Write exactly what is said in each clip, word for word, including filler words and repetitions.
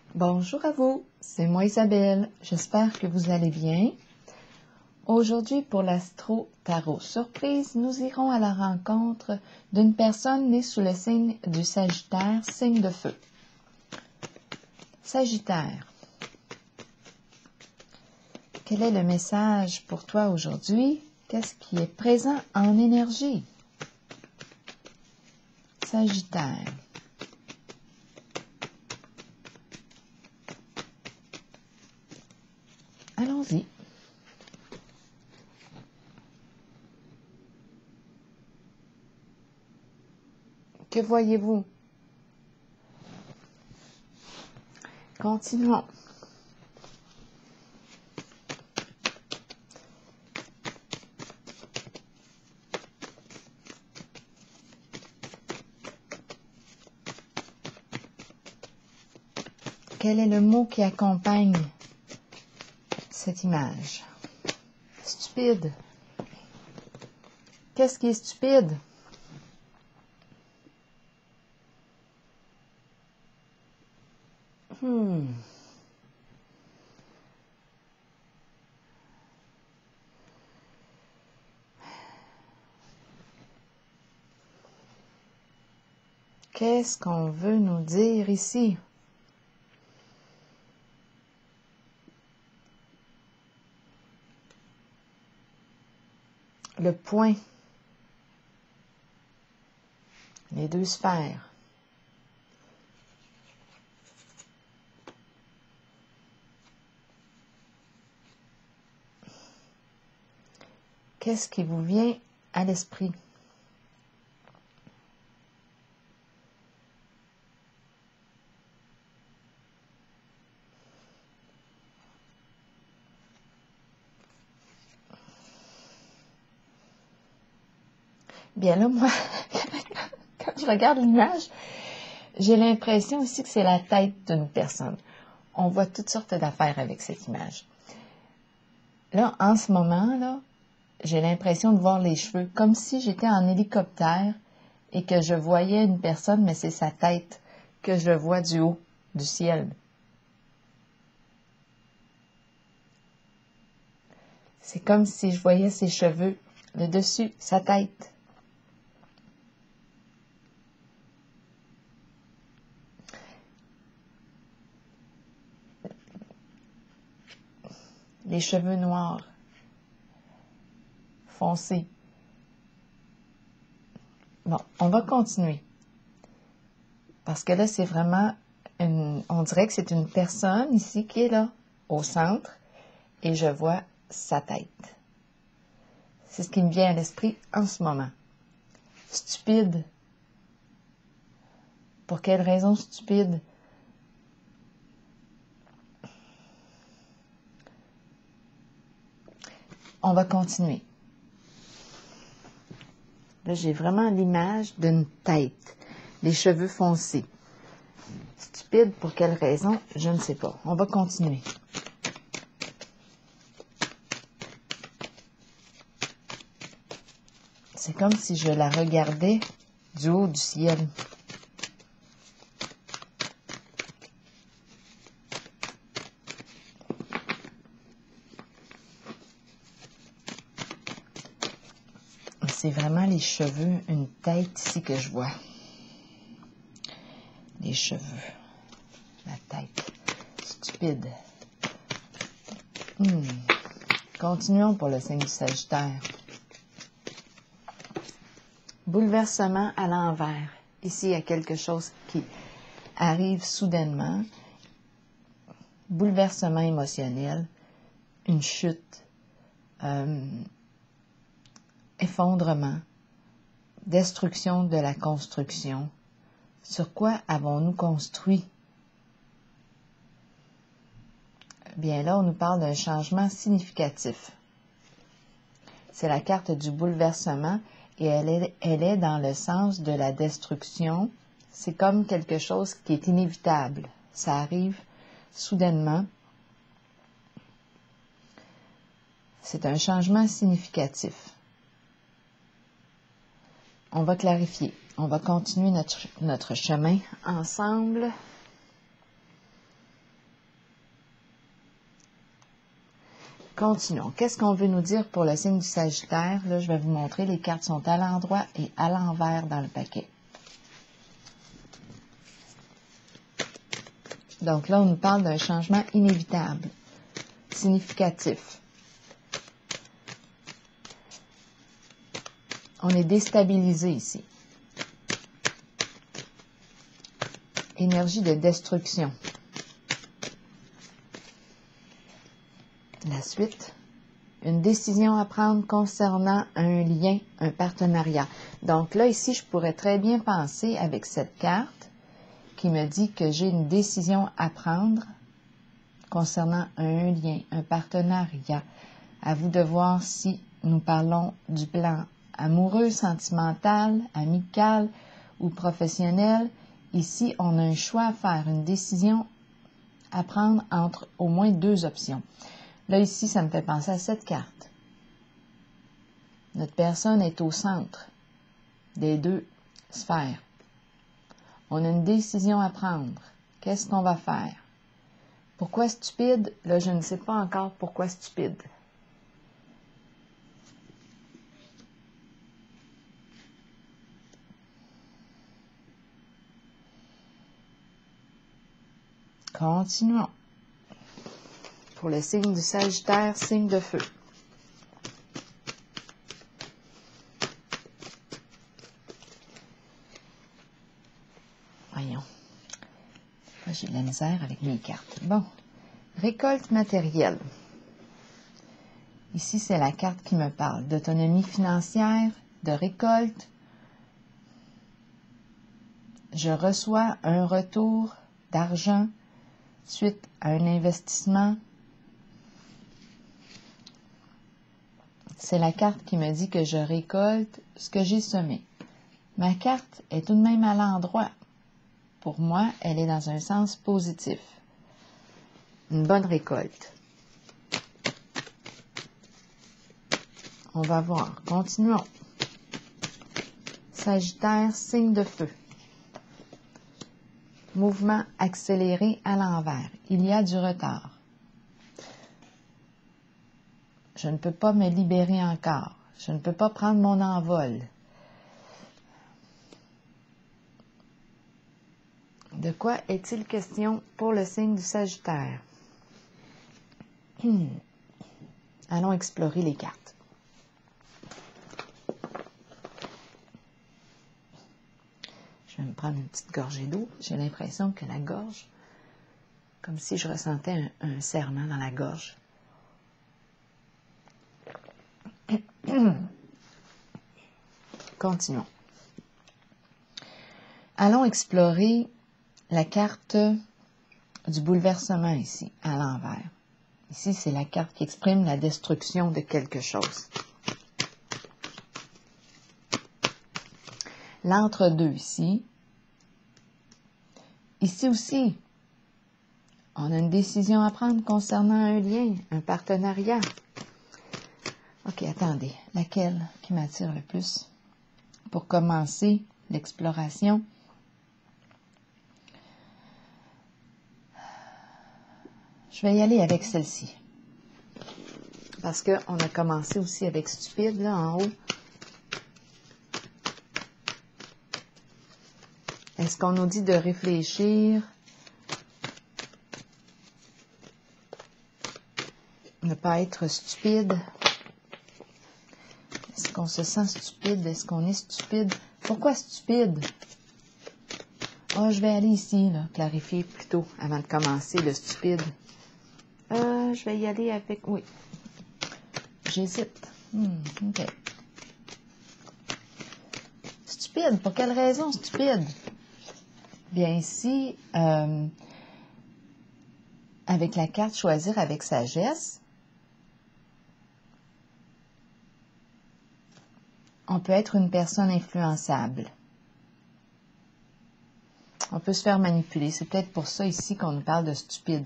Bonjour à vous, c'est moi Isabelle, j'espère que vous allez bien. Aujourd'hui pour l'Astro Tarot Surprise, nous irons à la rencontre d'une personne née sous le signe du Sagittaire, signe de feu. Sagittaire, quel est le message pour toi aujourd'hui? Qu'est-ce qui est présent en énergie? Sagittaire. Allons-y. Que voyez-vous? Continuons. Quel est le mot qui accompagne cette image? Stupide. Qu'est-ce qui est stupide? Hmm. Qu'est-ce qu'on veut nous dire ici? Le point. Les deux sphères. Qu'est-ce qui vous vient à l'esprit? Bien là, moi, quand je regarde l'image, j'ai l'impression aussi que c'est la tête d'une personne. On voit toutes sortes d'affaires avec cette image. Là, en ce moment, là, j'ai l'impression de voir les cheveux, comme si j'étais en hélicoptère et que je voyais une personne, mais c'est sa tête que je vois du haut du ciel. C'est comme si je voyais ses cheveux, le dessus, sa tête. Les cheveux noirs, foncés. Bon, on va continuer. Parce que là, c'est vraiment, une, on dirait que c'est une personne ici qui est là, au centre, et je vois sa tête. C'est ce qui me vient à l'esprit en ce moment. Stupide. Pour quelle raison stupide? On va continuer. Là, j'ai vraiment l'image d'une tête, les cheveux foncés. Stupide, pour quelle raison? Je ne sais pas. On va continuer. C'est comme si je la regardais du haut du ciel. C'est vraiment les cheveux, une tête ici que je vois. Les cheveux, la tête, stupide. Hmm. Continuons pour le signe du Sagittaire. Bouleversement à l'envers. Ici, il y a quelque chose qui arrive soudainement. Bouleversement émotionnel, une chute, euh, effondrement, destruction de la construction. Sur quoi avons-nous construit? Bien là, on nous parle d'un changement significatif. C'est la carte du bouleversement et elle est, elle est dans le sens de la destruction. C'est comme quelque chose qui est inévitable. Ça arrive soudainement. C'est un changement significatif. On va clarifier. On va continuer notre, notre chemin ensemble. Continuons. Qu'est-ce qu'on veut nous dire pour le signe du Sagittaire? Là, je vais vous montrer. Les cartes sont à l'endroit et à l'envers dans le paquet. Donc là, on nous parle d'un changement inévitable, significatif. On est déstabilisé ici. Énergie de destruction. La suite. Une décision à prendre concernant un lien, un partenariat. Donc là, ici, je pourrais très bien penser avec cette carte qui me dit que j'ai une décision à prendre concernant un lien, un partenariat. À vous de voir si nous parlons du plan amoureux, sentimental, amical ou professionnel. Ici, on a un choix à faire, une décision à prendre entre au moins deux options. Là, ici, ça me fait penser à cette carte. Notre personne est au centre des deux sphères. On a une décision à prendre. Qu'est-ce qu'on va faire? Pourquoi stupide? Là, je ne sais pas encore pourquoi stupide. Continuons. Pour le signe du Sagittaire, signe de feu. Voyons. J'ai de la misère avec mes cartes. Bon. Récolte matérielle. Ici, c'est la carte qui me parle d'autonomie financière, de récolte. Je reçois un retour d'argent suite à un investissement. C'est la carte qui me dit que je récolte ce que j'ai semé. Ma carte est tout de même à l'endroit. Pour moi, elle est dans un sens positif. Une bonne récolte. On va voir. Continuons. Sagittaire, signe de feu. Mouvement accéléré à l'envers. Il y a du retard. Je ne peux pas me libérer encore. Je ne peux pas prendre mon envol. De quoi est-il question pour le signe du Sagittaire? Hmm. Allons explorer les cartes. Je vais me prendre une petite gorgée d'eau. J'ai l'impression que la gorge, comme si je ressentais un, un serrement dans la gorge. Continuons. Allons explorer la carte du bouleversement ici, à l'envers. Ici, c'est la carte qui exprime la destruction de quelque chose. L'entre-deux ici. Ici aussi, on a une décision à prendre concernant un lien, un partenariat. OK, attendez. Laquelle qui m'attire le plus? Pour commencer l'exploration. Je vais y aller avec celle-ci. Parce qu'on a commencé aussi avec stupide, là, en haut. Est-ce qu'on nous dit de réfléchir? Ne pas être stupide? Est-ce qu'on se sent stupide? Est-ce qu'on est stupide? Pourquoi stupide? Oh, je vais aller ici, là, clarifier plutôt avant de commencer le stupide. Euh, je vais y aller avec... Oui. J'hésite. Hmm, OK. Stupide. Pour quelle raison stupide? Bien ici, euh, avec la carte choisir avec sagesse, on peut être une personne influençable. On peut se faire manipuler. C'est peut-être pour ça ici qu'on nous parle de stupide.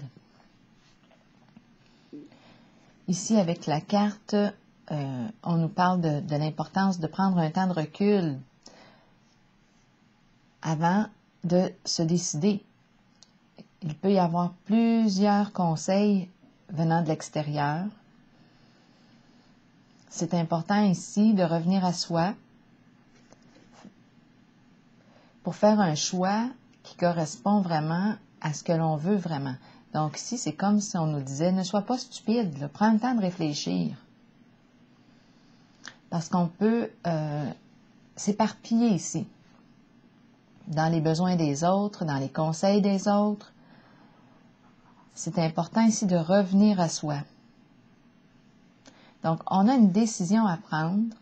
Ici, avec la carte, euh, on nous parle de, de l'importance de prendre un temps de recul avant de se décider. Il peut y avoir plusieurs conseils venant de l'extérieur. c'est important ici de revenir à soi pour faire un choix qui correspond vraiment à ce que l'on veut vraiment. Donc ici, c'est comme si on nous disait, ne sois pas stupide, là, prends le temps de réfléchir. Parce qu'on peut euh, s'éparpiller ici, dans les besoins des autres, dans les conseils des autres. C'est important ici de revenir à soi. Donc, on a une décision à prendre.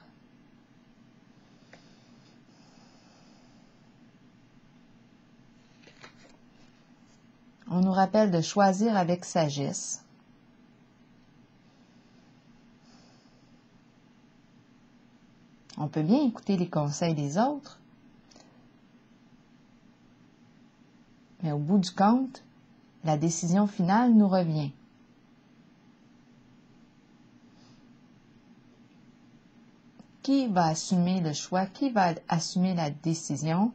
On nous rappelle de choisir avec sagesse. On peut bien écouter les conseils des autres, mais au bout du compte, la décision finale nous revient. Qui va assumer le choix? Qui va assumer la décision?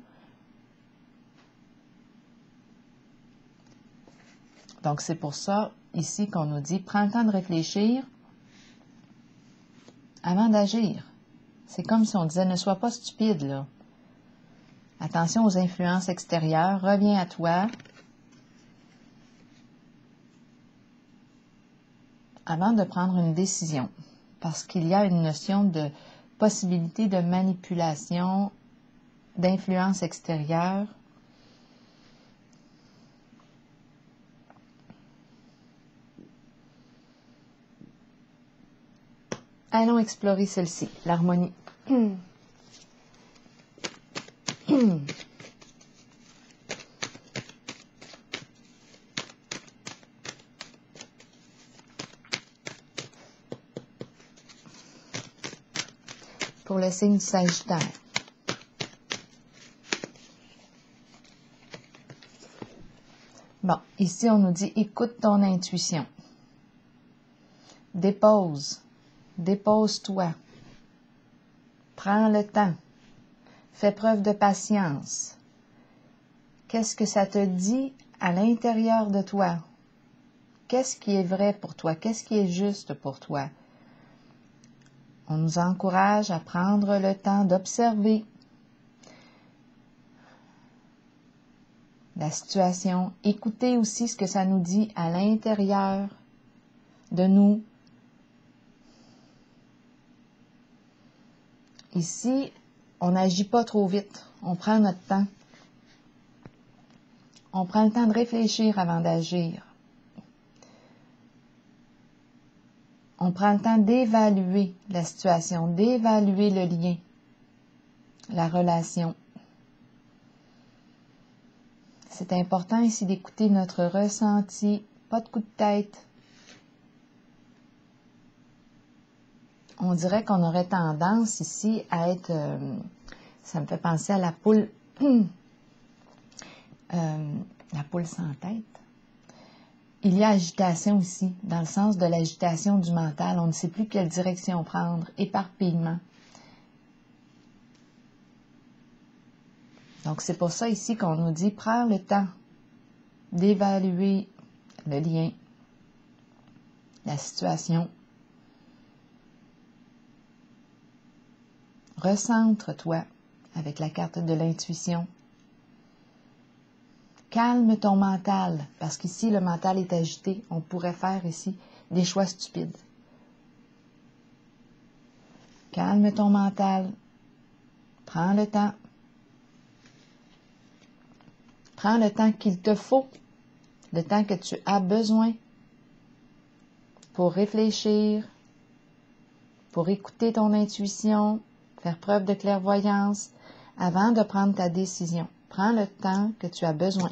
Donc, c'est pour ça, ici, qu'on nous dit, prends le temps de réfléchir avant d'agir. C'est comme si on disait, ne sois pas stupide, là. Attention aux influences extérieures, reviens à toi. Avant de prendre une décision, parce qu'il y a une notion de possibilité de manipulation, d'influence extérieure. Allons explorer celle-ci, l'harmonie. Pour le signe du Sagittaire. Bon, ici on nous dit, écoute ton intuition. Dépose. Dépose-toi. Prends le temps. Fais preuve de patience. Qu'est-ce que ça te dit à l'intérieur de toi? Qu'est-ce qui est vrai pour toi? Qu'est-ce qui est juste pour toi? On nous encourage à prendre le temps d'observer la situation, écouter aussi ce que ça nous dit à l'intérieur de nous. Ici, on n'agit pas trop vite, on prend notre temps. On prend le temps de réfléchir avant d'agir. On prend le temps d'évaluer la situation, d'évaluer le lien, la relation. C'est important ici d'écouter notre ressenti, pas de coup de tête. On dirait qu'on aurait tendance ici à être, euh, ça me fait penser à la poule, euh, la poule sans tête. Il y a agitation ici, dans le sens de l'agitation du mental. On ne sait plus quelle direction prendre, éparpillement. Donc, c'est pour ça ici qu'on nous dit, prends le temps d'évaluer le lien, la situation. Recentre-toi avec la carte de l'intuition. Calme ton mental, parce qu'ici, le mental est agité. On pourrait faire ici des choix stupides. Calme ton mental. Prends le temps. Prends le temps qu'il te faut, le temps que tu as besoin pour réfléchir, pour écouter ton intuition, faire preuve de clairvoyance avant de prendre ta décision. Prends le temps que tu as besoin.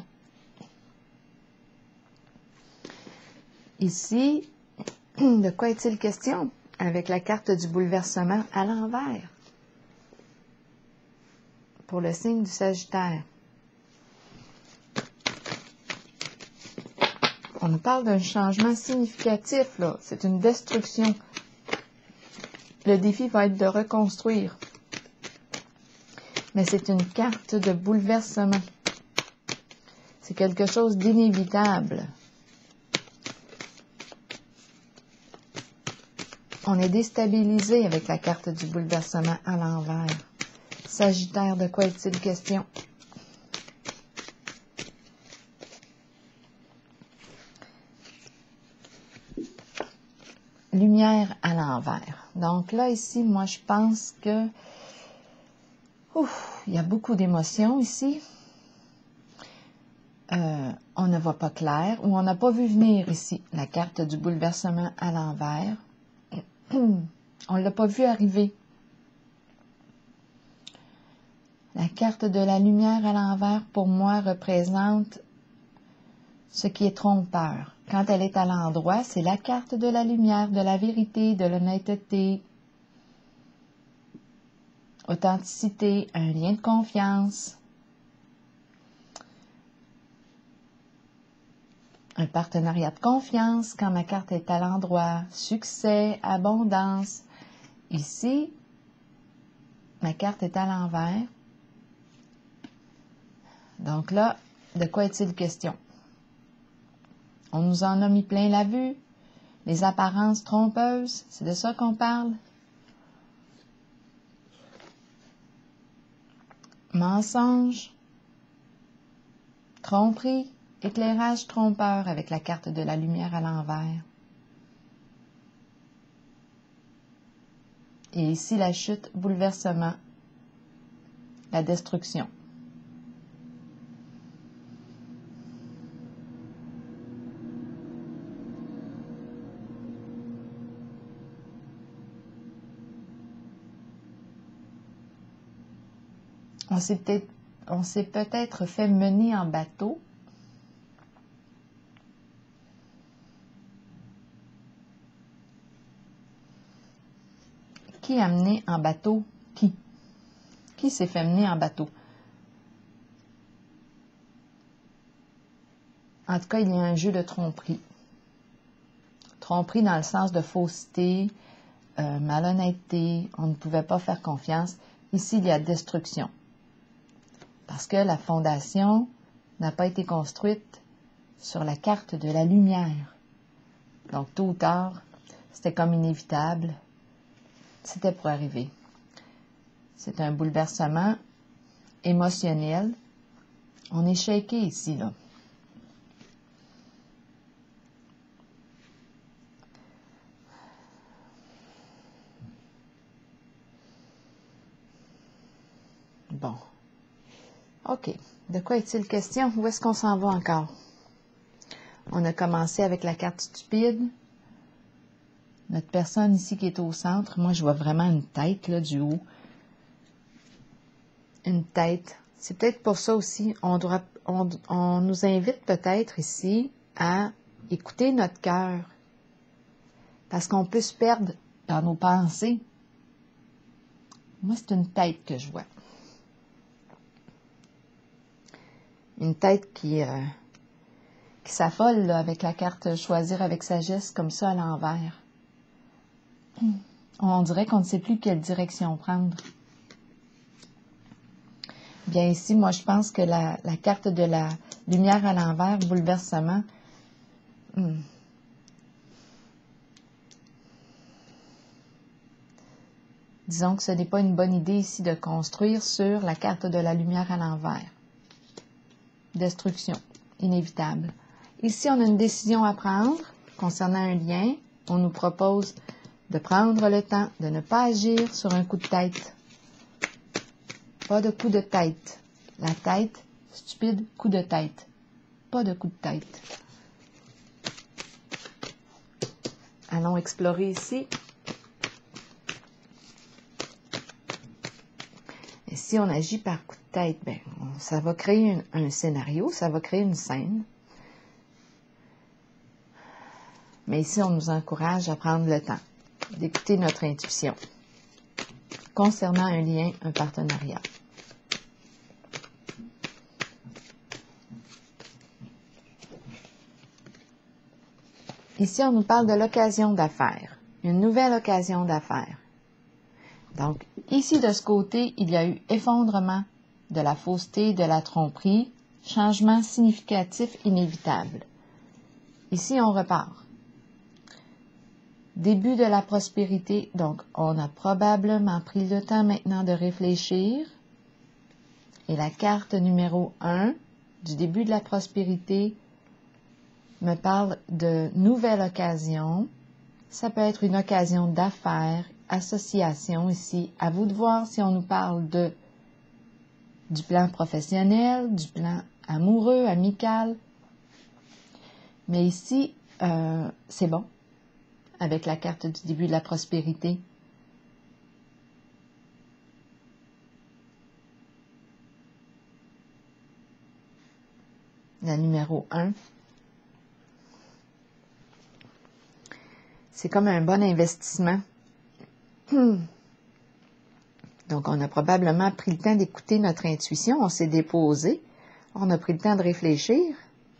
Ici, de quoi est-il question avec la carte du bouleversement à l'envers pour le signe du Sagittaire? On nous parle d'un changement significatif, là. C'est une destruction. Le défi va être de reconstruire. Mais c'est une carte de bouleversement. C'est quelque chose d'inévitable. On est déstabilisé avec la carte du bouleversement à l'envers. Sagittaire, de quoi est-il question? Lumière à l'envers. Donc là, ici, moi, je pense que ouf, il y a beaucoup d'émotions ici. Euh, on ne voit pas clair ou on n'a pas vu venir ici la carte du bouleversement à l'envers. On ne l'a pas vu arriver. La carte de la lumière à l'envers, pour moi, représente ce qui est trompeur. Quand elle est à l'endroit, c'est la carte de la lumière, de la vérité, de l'honnêteté, authenticité, un lien de confiance, un partenariat de confiance. Quand ma carte est à l'endroit, succès, abondance. Ici, ma carte est à l'envers. Donc là, de quoi est-il question? On nous en a mis plein la vue. Les apparences trompeuses, c'est de ça qu'on parle. Mensonge, tromperie, éclairage trompeur avec la carte de la lumière à l'envers. Et ici, la chute, bouleversement, la destruction. On s'est peut-être, on s'est peut-être fait mener en bateau. Qui a mené en bateau? Qui? Qui s'est fait mener en bateau? En tout cas, il y a un jeu de tromperie. Tromperie dans le sens de fausseté, euh, malhonnêteté, on ne pouvait pas faire confiance. Ici, il y a destruction. Parce que la fondation n'a pas été construite sur la carte de la lumière. Donc, tôt ou tard, c'était comme inévitable. C'était pour arriver. C'est un bouleversement émotionnel. On est shaké ici, là. Bon. OK. De quoi est-il question? Où est-ce qu'on s'en va encore? On a commencé avec la carte stupide. Notre personne ici qui est au centre, moi, je vois vraiment une tête, là, du haut. Une tête. C'est peut-être pour ça aussi, on, doit, on, on nous invite peut-être ici à écouter notre cœur. Parce qu'on peut se perdre dans nos pensées. Moi, c'est une tête que je vois. Une tête qui, euh, qui s'affole là, avec la carte « Choisir avec sagesse » comme ça à l'envers. On dirait qu'on ne sait plus quelle direction prendre. Bien ici, moi je pense que la, la carte de la lumière à l'envers, bouleversement, hmm. Disons que ce n'est pas une bonne idée ici de construire sur la carte de la lumière à l'envers. Destruction, inévitable. Ici, on a une décision à prendre concernant un lien. On nous propose de prendre le temps de ne pas agir sur un coup de tête. Pas de coup de tête. La tête, stupide, coup de tête. Pas de coup de tête. Allons explorer ici. Et si on agit par coup de tête, ben, ça va créer un, un scénario, ça va créer une scène. Mais ici, on nous encourage à prendre le temps d'écouter notre intuition concernant un lien, un partenariat. Ici, on nous parle de l'occasion d'affaires, une nouvelle occasion d'affaires. Donc, ici, de ce côté, il y a eu effondrement de la fausseté, de la tromperie, changement significatif inévitable. Ici, on repart. Début de la prospérité. Donc, on a probablement pris le temps maintenant de réfléchir. Et la carte numéro un du début de la prospérité me parle de nouvelles occasions. Ça peut être une occasion d'affaires, association ici. À vous de voir si on nous parle de du plan professionnel, du plan amoureux, amical. Mais ici, euh, c'est bon, avec la carte du début de la prospérité. La numéro un. C'est comme un bon investissement. Hmm. Donc, on a probablement pris le temps d'écouter notre intuition. On s'est déposé. On a pris le temps de réfléchir.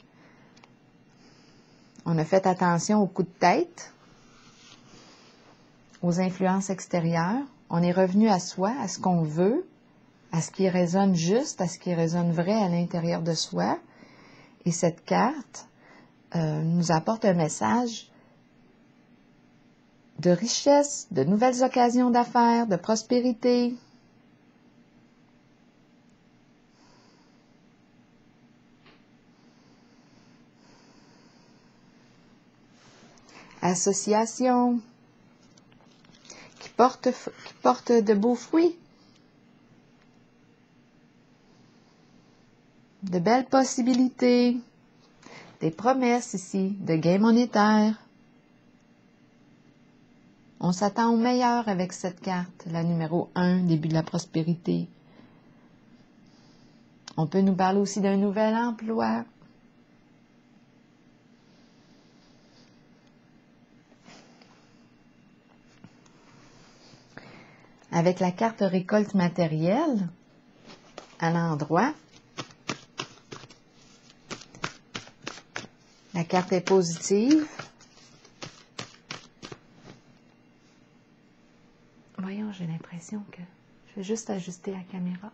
On a fait attention aux coups de tête, aux influences extérieures. On est revenu à soi, à ce qu'on veut, à ce qui résonne juste, à ce qui résonne vrai à l'intérieur de soi. Et cette carte euh, nous apporte un message de richesse, de nouvelles occasions d'affaires, de prospérité. Association qui porte, qui porte de beaux fruits. De belles possibilités. Des promesses ici, de gains monétaires. On s'attend au meilleur avec cette carte, la numéro un, début de la prospérité. On peut nous parler aussi d'un nouvel emploi. Avec la carte récolte matérielle, à l'endroit, la carte est positive. Voyons, j'ai l'impression que je vais juste ajuster la caméra.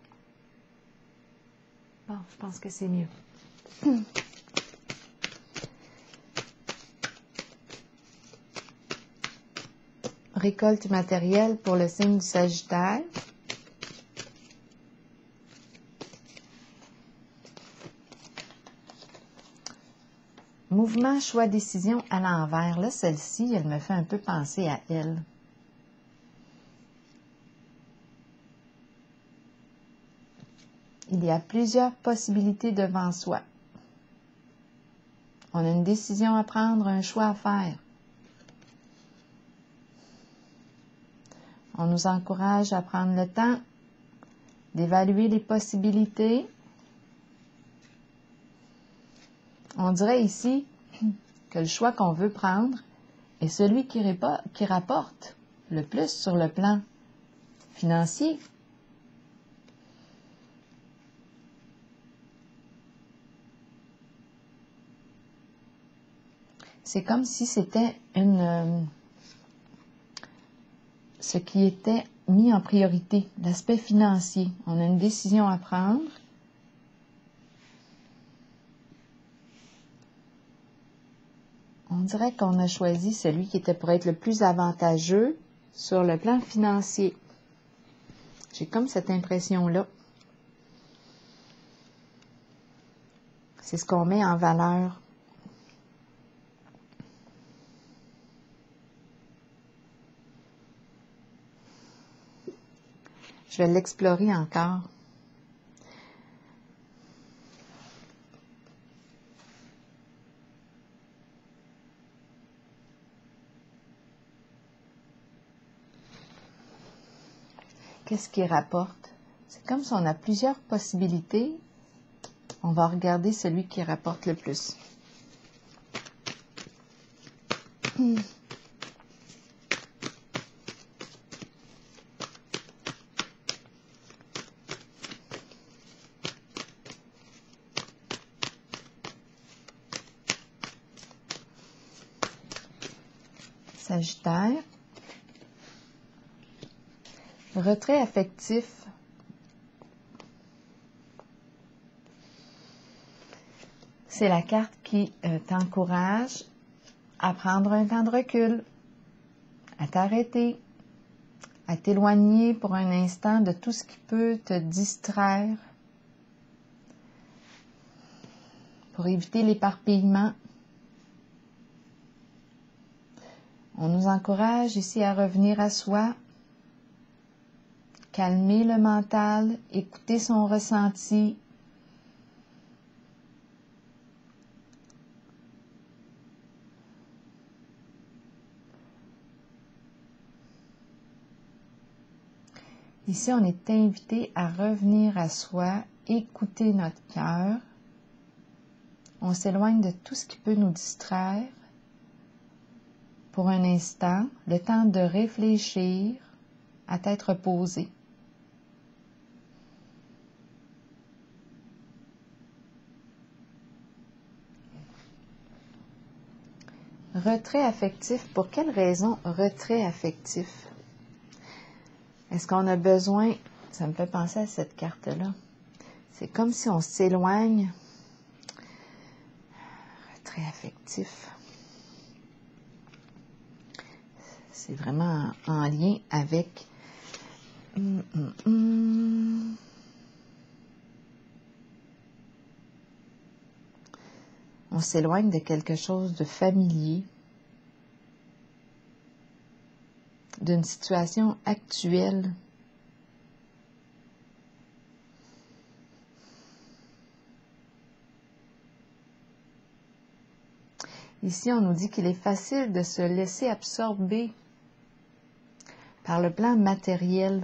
Bon, je pense que c'est mieux. Récolte matérielle pour le signe du Sagittaire. Mouvement, choix, décision à l'envers. Là, celle-ci, elle me fait un peu penser à elle. Il y a plusieurs possibilités devant soi. On a une décision à prendre, un choix à faire. On nous encourage à prendre le temps d'évaluer les possibilités. On dirait ici que le choix qu'on veut prendre est celui qui, qui rapporte le plus sur le plan financier. C'est comme si c'était une euh, ce qui était mis en priorité, l'aspect financier. On a une décision à prendre. On dirait qu'on a choisi celui qui était pour être le plus avantageux sur le plan financier. J'ai comme cette impression-là. C'est ce qu'on met en valeur. Je vais l'explorer encore. Qu'est-ce qui rapporte? C'est comme si on a plusieurs possibilités. On va regarder celui qui rapporte le plus. Hmm. Sagittaire. Retrait affectif. C'est la carte qui euh, t'encourage à prendre un temps de recul, à t'arrêter, à t'éloigner pour un instant de tout ce qui peut te distraire, pour éviter l'éparpillement. On nous encourage ici à revenir à soi, calmer le mental, écouter son ressenti. Ici, on est invité à revenir à soi, écouter notre cœur. On s'éloigne de tout ce qui peut nous distraire pour un instant, le temps de réfléchir à tête reposée. Retrait affectif. Pour quelle raison retrait affectif? Est-ce qu'on a besoin, ça me fait penser à cette carte-là, c'est comme si on s'éloigne, retrait affectif, c'est vraiment en, en lien avec, hum, hum, hum. on s'éloigne de quelque chose de familier, d'une situation actuelle. Ici, on nous dit qu'il est facile de se laisser absorber par le plan matériel.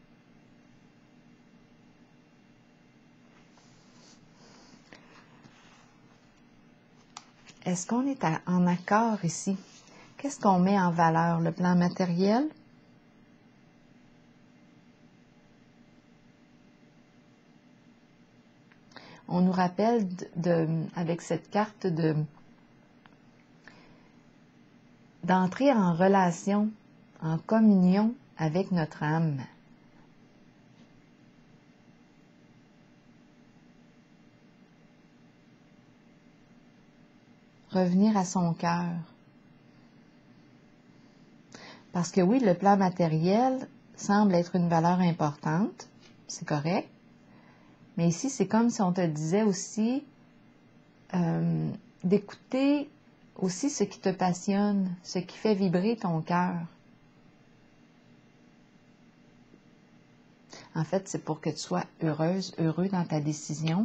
Est-ce qu'on est à, en accord ici? Qu'est-ce qu'on met en valeur? Le plan matériel? On nous rappelle, de, de, avec cette carte, de d'entrer en relation, en communion avec notre âme. Revenir à son cœur. Parce que oui, le plan matériel semble être une valeur importante, c'est correct, mais ici, c'est comme si on te disait aussi euh, d'écouter aussi ce qui te passionne, ce qui fait vibrer ton cœur. En fait, c'est pour que tu sois heureuse, heureux dans ta décision.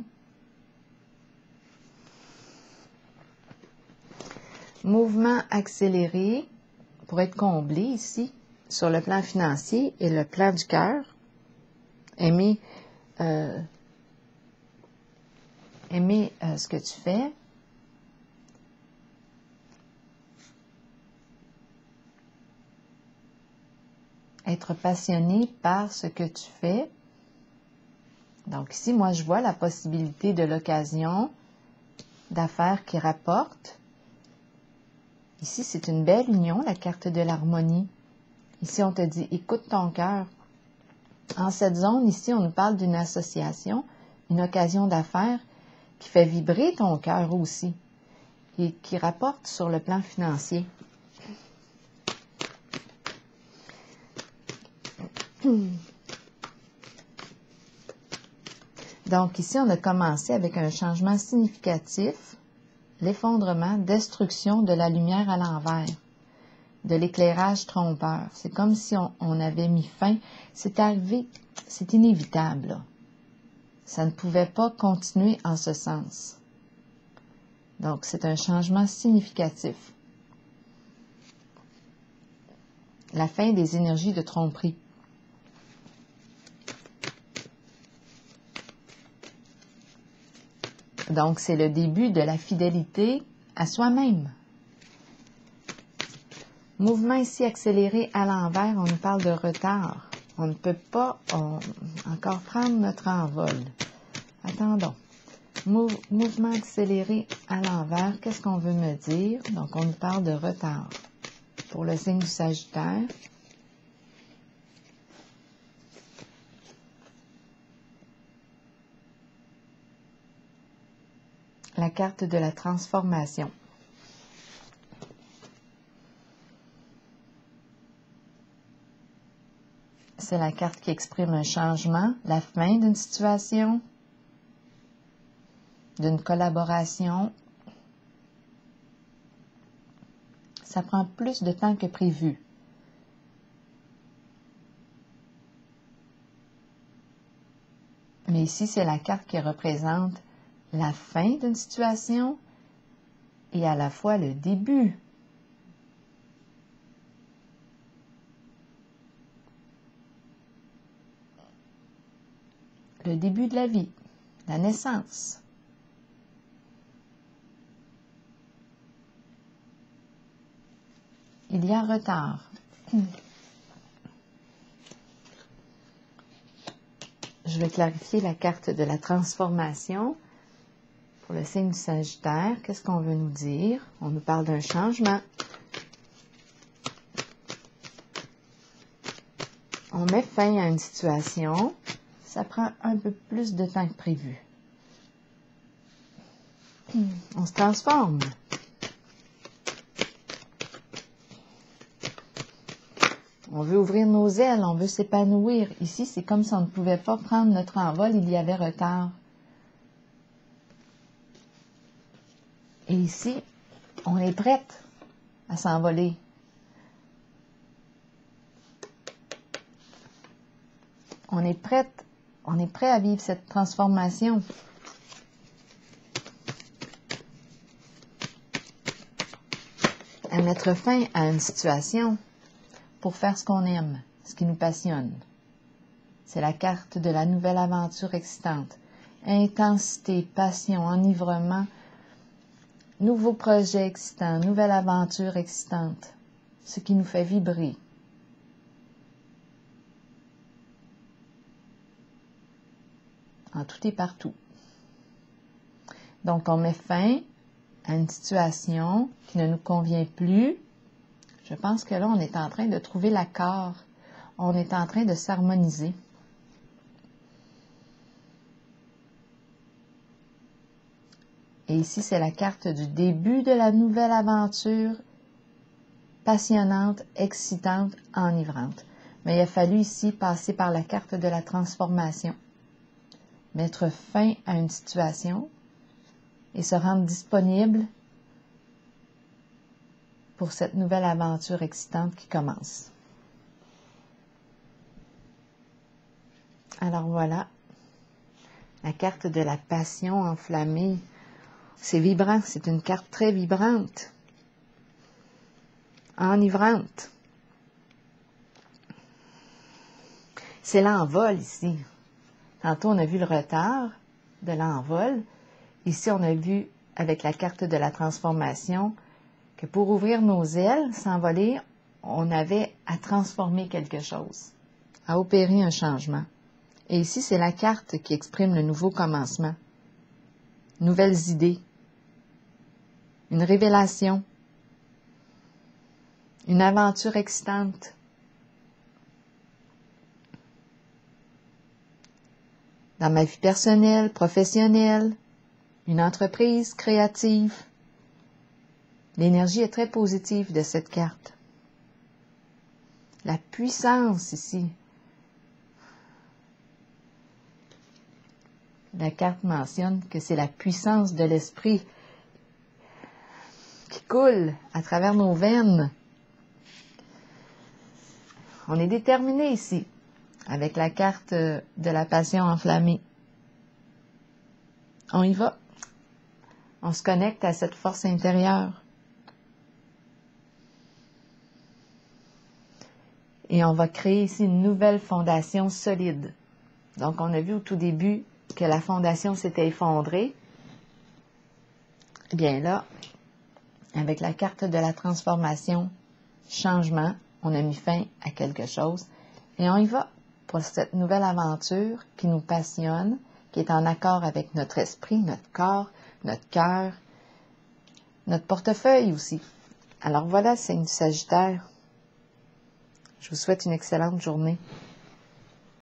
Mouvement accéléré pour être comblé ici, sur le plan financier et le plan du cœur. Aimer, euh, aimer euh, ce que tu fais. Être passionné par ce que tu fais. Donc ici, moi, je vois la possibilité de l'occasion d'affaires qui rapportent. Ici, c'est une belle union, la carte de l'harmonie. Ici, on te dit, écoute ton cœur. En cette zone, ici, on nous parle d'une association, une occasion d'affaires qui fait vibrer ton cœur aussi et qui rapporte sur le plan financier. Donc ici, on a commencé avec un changement significatif, l'effondrement, destruction de la lumière à l'envers, de l'éclairage trompeur. C'est comme si on, on avait mis fin. C'est arrivé, c'est inévitable, là. Ça ne pouvait pas continuer en ce sens. Donc, c'est un changement significatif. La fin des énergies de tromperie. Donc, c'est le début de la fidélité à soi-même. Mouvement ici accéléré à l'envers, on nous parle de retard. On ne peut pas on, encore prendre notre envol. Attendons. Mou, mouvement accéléré à l'envers, qu'est-ce qu'on veut me dire? Donc, on nous parle de retard. Pour le signe du Sagittaire. La carte de la transformation. c'est la carte qui exprime un changement, la fin d'une situation, d'une collaboration. Ça prend plus de temps que prévu. Mais ici, c'est la carte qui représente la fin d'une situation et à la fois le début. Le début de la vie, la naissance. Il y a retard. Je vais clarifier la carte de la transformation. Pour le signe du Sagittaire, qu'est-ce qu'on veut nous dire? On nous parle d'un changement. On met fin à une situation. Ça prend un peu plus de temps que prévu. On se transforme. On veut ouvrir nos ailes, on veut s'épanouir. Ici, c'est comme si on ne pouvait pas prendre notre envol, il y avait retard. Et ici, on est prête à s'envoler. On est prête, on est prêt à vivre cette transformation. À mettre fin à une situation pour faire ce qu'on aime, ce qui nous passionne. C'est la carte de la nouvelle aventure excitante. Intensité, passion, enivrement, nouveau projet excitant, nouvelle aventure excitante, ce qui nous fait vibrer. En tout et partout. Donc, on met fin à une situation qui ne nous convient plus. Je pense que là, on est en train de trouver l'accord. On est en train de s'harmoniser. Et ici, c'est la carte du début de la nouvelle aventure, passionnante, excitante, enivrante. Mais il a fallu ici passer par la carte de la transformation, mettre fin à une situation et se rendre disponible pour cette nouvelle aventure excitante qui commence. Alors voilà, la carte de la passion enflammée. C'est vibrant, c'est une carte très vibrante, enivrante. C'est l'envol ici. Tantôt, on a vu le retard de l'envol. Ici, on a vu avec la carte de la transformation que pour ouvrir nos ailes, s'envoler, on avait à transformer quelque chose, à opérer un changement. Et ici, c'est la carte qui exprime le nouveau commencement, nouvelles idées, une révélation, une aventure excitante. Dans ma vie personnelle, professionnelle, une entreprise créative. L'énergie est très positive de cette carte. La puissance ici. La carte mentionne que c'est la puissance de l'esprit qui coule à travers nos veines. On est déterminé ici, avec la carte de la passion enflammée. On y va. On se connecte à cette force intérieure. Et on va créer ici une nouvelle fondation solide. Donc, on a vu au tout début que la fondation s'était effondrée. Eh bien là, avec la carte de la transformation, changement, on a mis fin à quelque chose. Et on y va pour cette nouvelle aventure qui nous passionne, qui est en accord avec notre esprit, notre corps, notre cœur, notre portefeuille aussi. Alors voilà, signe du Sagittaire. Je vous souhaite une excellente journée.